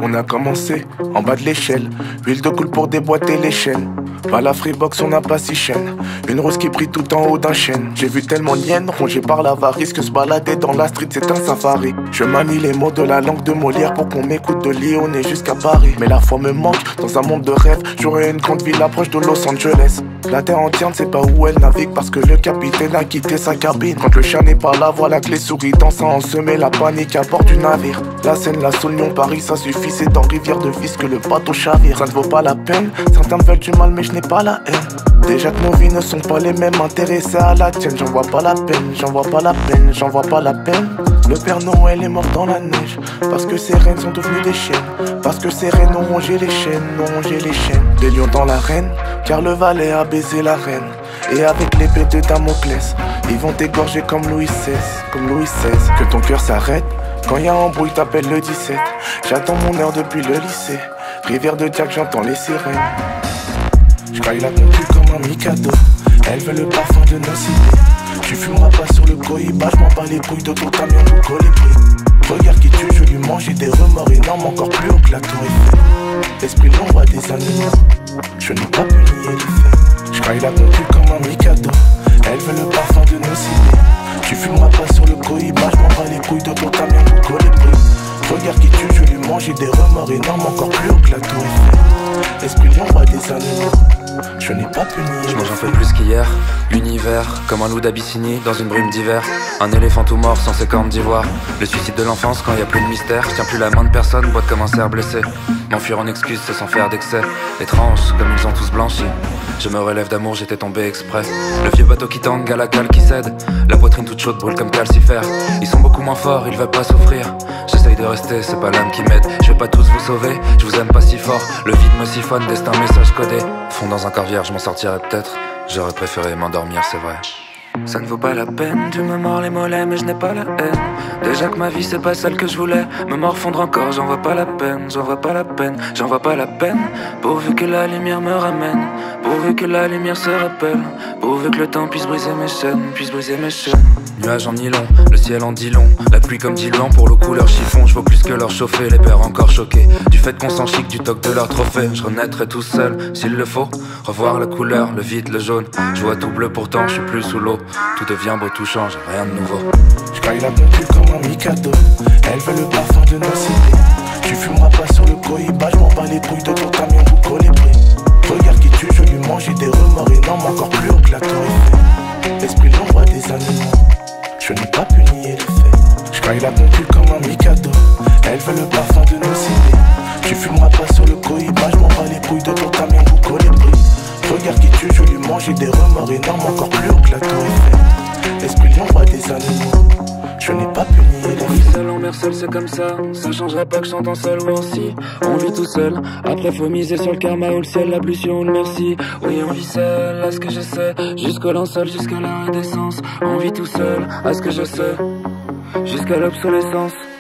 On a commencé en bas de l'échelle. Huile de coule pour déboîter les chaînes. Pas la freebox, on n'a pas six chaînes. Une rose qui brille tout en haut d'un chêne. J'ai vu tellement d'hyènes rongées par l'avarice que se balader dans la street c'est un safari. Je manie les mots de la langue de Molière pour qu'on m'écoute de Lyonnais jusqu'à Paris. Mais la foi me manque dans un monde de rêve. J'aurais une grande ville approche de Los Angeles. La terre entière ne sait pas où elle navigue parce que le capitaine a quitté sa cabine. Quand le chat n'est pas là, voilà que les souris dansent à en semer la panique à bord du navire. La Seine, la Saône, Lyon, Paris, ça suffit, c'est dans Rivière de Vis que le bateau chavire. Ça ne vaut pas la peine, certains me veulent du mal mais je n'ai pas la haine. Déjà que nos vies ne sont pas les mêmes, intéressés à la tienne. J'en vois pas la peine, j'en vois pas la peine, j'en vois pas la peine. Le Père Noël est mort dans la neige parce que ses reines sont devenues des chiennes. Parce que ses reines ont rongé les chaînes, ont rongé les chaînes. Des lions dans l'arène, car le valet a baisé la reine. Et avec l'épée de Damoclès, ils vont t'égorger comme Louis XVI, comme Louis XVI. Que ton cœur s'arrête, quand y a embrouille t'appelles le 17. J'attends mon heure depuis le lycée, rivière de Jack j'entends les sirènes. J'caille la concu comme un Mikado, elle veut le parfum de nos cités. Tu fumeras pas sur le cohiba, j'm'en bats les couilles de ton camion de colibri. Regarde qui tue, je lui mange, j'ai des remords énormes, encore plus haut que la tour Eiffel. Esprit l'ombre des animaux, je n'ai pas pu nier les faits. J'caille la concu comme un Mikado, elle veut le parfum de nos cités. Tu fumeras pas sur le cohiba, j'm'en bats les couilles de ton camion de colibri. Regarde qui tue, je lui mange, j'ai des remords énormes, encore plus haut que la tour Eiffel. Esprit l'ombre des animaux, je n'ai pas pu nier. Je mange un peu plus qu'hier, univers, comme un loup d'Abyssinie dans une brume d'hiver. Un éléphant tout mort sans ses cornes d'ivoire. Le suicide de l'enfance quand y a plus de mystère. Je tiens plus la main de personne, boite comme un cerf blessé. M'enfuir en excuse, c'est sans faire d'excès. Étrange, comme ils ont tous blanchi. Je me relève d'amour, j'étais tombé exprès. Le vieux bateau qui tangue à la cale qui cède. La poitrine toute chaude brûle comme calcifère. Ils sont beaucoup moins forts, ils veulent pas souffrir. J'essaye de rester, c'est pas l'âme qui m'aide. Je vais pas tous vous sauver, je vous aime pas si fort. Le vide me siphonne, destin message codé. Fond dans un corps vierge, je m'en sortirais peut-être. J'aurais préféré m'endormir, c'est vrai. Ça ne vaut pas la peine, tu me mords les mollets mais je n'ai pas la haine. Déjà que ma vie c'est pas celle que je voulais. Me morfondre encore, j'en vois pas la peine. J'en vois pas la peine, j'en vois pas la peine. Pourvu que la lumière me ramène, pourvu que la lumière se rappelle, pourvu que le temps puisse briser mes chaînes, puisse briser mes chaînes. Nuages en nylon, le ciel en dit long. La pluie comme diluant pour le couleur chiffon. Je vaux plus que leur chauffer, les pères encore choqués du fait qu'on s'en chic du toc de leur trophée. Je renaîtrai tout seul, s'il le faut. Revoir la couleur, le vide, le jaune. Je vois tout bleu pourtant, je suis plus sous l'eau. Tout devient beau, tout change, rien de nouveau. J'caille la concu comme un Mikado, elle veut le parfum de nos cités. Tu fumeras pas sur le cohiba, j'm'en bats les couilles de ton camion de colibri. Regarde qui tue, je lui mange, j'ai des remords énormes, encore plus haut que la tour Eiffel. Esprit l'ombre des animaux, je n'ai pas pu nier les faits. J'caille la concu comme un Mikado, elle veut le parfum de nos cités. Tu fumeras pas sur le cohiba, j'm'en bats les couilles de ton camion de colibri. Regarde qui tue, je lui mange, j'ai des remords énormes, encore plus haut que la tour Eiffel. Esprit l'ombre des animaux, je n'ai pas pu nier les faits. Seul en mer seul c'est comme ça, ça changerait pas que je chante en seul ou en si. On vit tout seul, après faut miser sur le karma ou le ciel, la pluie ou le merci. Oui on vit seul, à ce que je sais, jusqu'au linceul, jusqu'à la redescence. On vit tout seul, à ce que je sais, jusqu'à l'obsolescence.